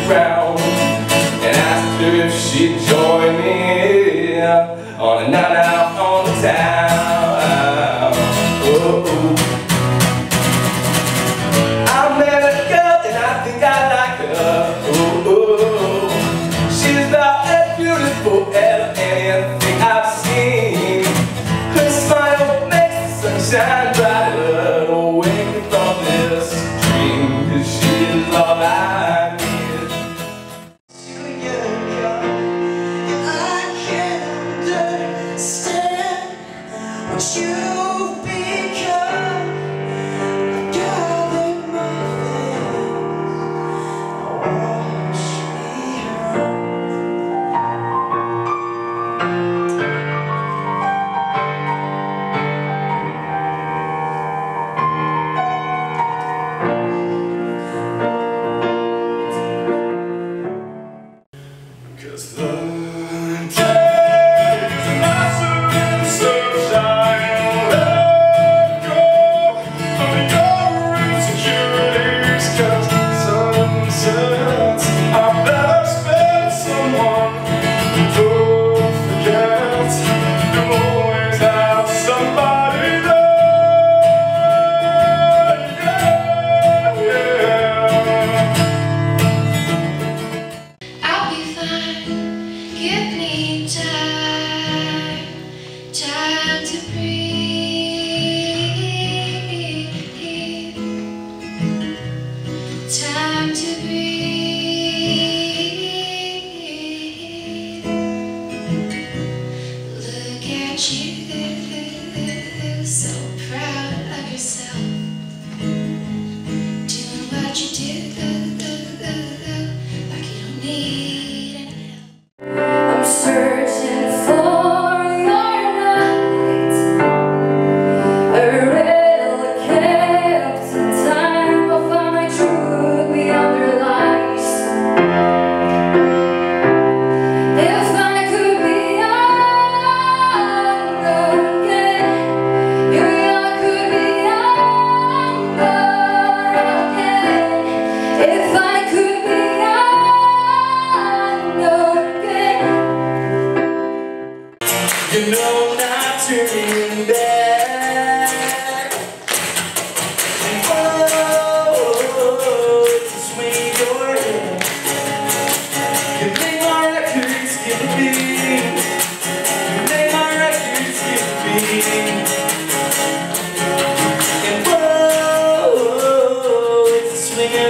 around and asked her if she'd join me on a night out on the town. Oh. I met a girl and I think I like her. Oh. She's about as beautiful as anything I've seen. Her smile makes the sunshine brighter. Awake from this dream, 'cause she's all I need. I can't understand what you've become. I gathered my things, wash me home. Cause the days are not so sunshine. Let go of your insecurities, 'cause sunsets are better spent with someone who don't forget. You'll always have somebody there. Yeah. I'll be fine. Give me time, time to breathe, time to breathe. Look at you, so proud of yourself, doing what you do, like you don't need any help. I'm searching for your night, a real kept in time. I'll find my truth beyond your lies. If I could be younger again, if I could be younger again, if I could be younger again. You know, not turning back. And oh, to swing your head. You play my records, give a beat. You play my records, give a beat. And oh, to swing your